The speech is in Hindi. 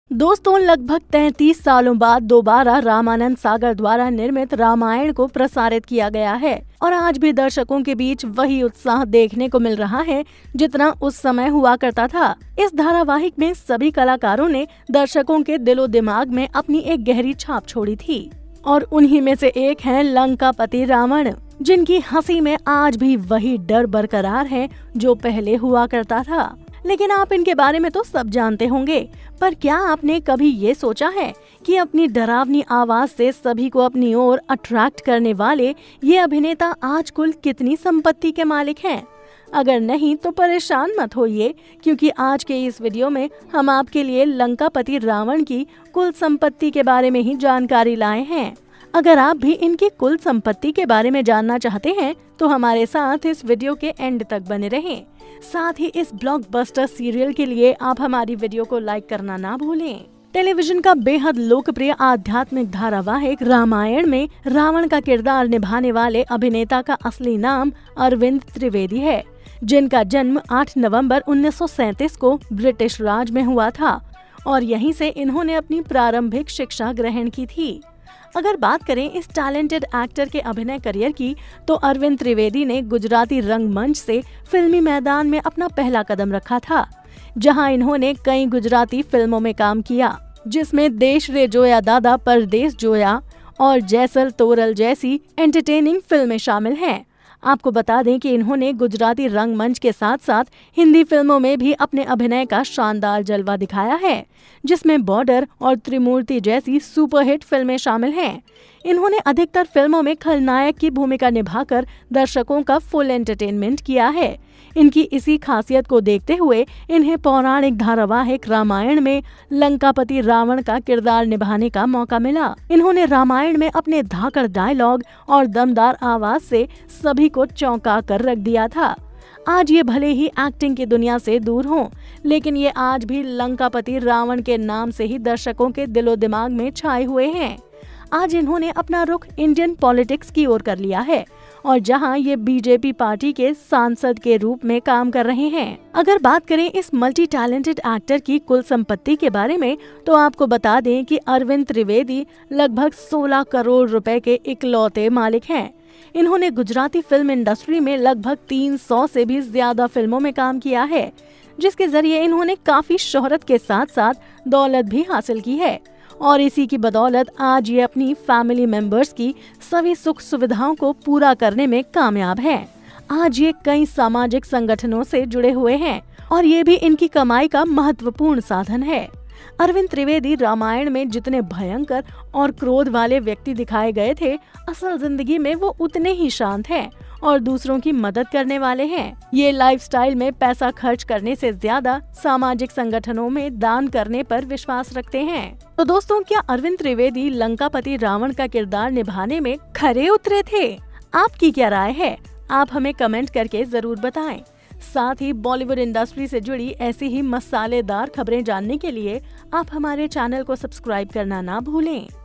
दोस्तों, लगभग 33 सालों बाद दोबारा रामानंद सागर द्वारा निर्मित रामायण को प्रसारित किया गया है और आज भी दर्शकों के बीच वही उत्साह देखने को मिल रहा है जितना उस समय हुआ करता था। इस धारावाहिक में सभी कलाकारों ने दर्शकों के दिलो दिमाग में अपनी एक गहरी छाप छोड़ी थी और उन्हीं में से एक है लंकापति रावण, जिनकी हंसी में आज भी वही डर बरकरार है जो पहले हुआ करता था। लेकिन आप इनके बारे में तो सब जानते होंगे, पर क्या आपने कभी ये सोचा है कि अपनी डरावनी आवाज से सभी को अपनी ओर अट्रैक्ट करने वाले ये अभिनेता आज कुल कितनी संपत्ति के मालिक हैं? अगर नहीं तो परेशान मत होइए, क्योंकि आज के इस वीडियो में हम आपके लिए लंकापति रावण की कुल संपत्ति के बारे में ही जानकारी लाए हैं। अगर आप भी इनकी कुल संपत्ति के बारे में जानना चाहते हैं तो हमारे साथ इस वीडियो के एंड तक बने रहें। साथ ही इस ब्लॉकबस्टर सीरियल के लिए आप हमारी वीडियो को लाइक करना ना भूलें। टेलीविजन का बेहद लोकप्रिय आध्यात्मिक धारावाहिक रामायण में रावण का किरदार निभाने वाले अभिनेता का असली नाम अरविंद त्रिवेदी है, जिनका जन्म 8 नवंबर 1937 को ब्रिटिश राज में हुआ था और यहीं से इन्होंने अपनी प्रारंभिक शिक्षा ग्रहण की थी। अगर बात करें इस टैलेंटेड एक्टर के अभिनय करियर की, तो अरविंद त्रिवेदी ने गुजराती रंगमंच से फिल्मी मैदान में अपना पहला कदम रखा था, जहां इन्होंने कई गुजराती फिल्मों में काम किया, जिसमें देश रे जोया दादा परदेस जोया और जैसल तोरल जैसी एंटरटेनिंग फिल्में शामिल हैं। आपको बता दें कि इन्होंने गुजराती रंगमंच के साथ साथ हिंदी फिल्मों में भी अपने अभिनय का शानदार जलवा दिखाया है, जिसमें बॉर्डर और त्रिमूर्ति जैसी सुपरहिट फिल्में शामिल हैं। इन्होंने अधिकतर फिल्मों में खलनायक की भूमिका निभाकर दर्शकों का फुल एंटरटेनमेंट किया है। इनकी इसी खासियत को देखते हुए इन्हें पौराणिक धारावाहिक रामायण में लंकापति रावण का किरदार निभाने का मौका मिला। इन्होंने रामायण में अपने धाकड़ डायलॉग और दमदार आवाज से सभी को चौंका कर रख दिया था। आज ये भले ही एक्टिंग की दुनिया से दूर हों, लेकिन ये आज भी लंकापति रावण के नाम से ही दर्शकों के दिलो दिमाग में छाए हुए हैं। आज इन्होंने अपना रुख इंडियन पॉलिटिक्स की ओर कर लिया है और जहां ये बीजेपी पार्टी के सांसद के रूप में काम कर रहे हैं। अगर बात करें इस मल्टी टैलेंटेड एक्टर की कुल संपत्ति के बारे में, तो आपको बता दें कि अरविंद त्रिवेदी लगभग 16 करोड़ रुपए के इकलौते मालिक हैं। इन्होंने गुजराती फिल्म इंडस्ट्री में लगभग 300 से भी ज्यादा फिल्मों में काम किया है, जिसके जरिए इन्होंने काफी शोहरत के साथ साथ दौलत भी हासिल की है और इसी की बदौलत आज ये अपनी फैमिली मेंबर्स की सभी सुख सुविधाओं को पूरा करने में कामयाब हैं। आज ये कई सामाजिक संगठनों से जुड़े हुए हैं और ये भी इनकी कमाई का महत्वपूर्ण साधन है। अरविंद त्रिवेदी रामायण में जितने भयंकर और क्रोध वाले व्यक्ति दिखाए गए थे, असल जिंदगी में वो उतने ही शांत हैं और दूसरों की मदद करने वाले हैं। ये लाइफस्टाइल में पैसा खर्च करने से ज्यादा सामाजिक संगठनों में दान करने पर विश्वास रखते हैं। तो दोस्तों, क्या अरविंद त्रिवेदी लंकापति रावण का किरदार निभाने में खरे उतरे थे? आपकी क्या राय है? आप हमें कमेंट करके जरूर बताएं। साथ ही बॉलीवुड इंडस्ट्री से जुड़ी ऐसी ही मसालेदार खबरें जानने के लिए आप हमारे चैनल को सब्सक्राइब करना ना भूलें।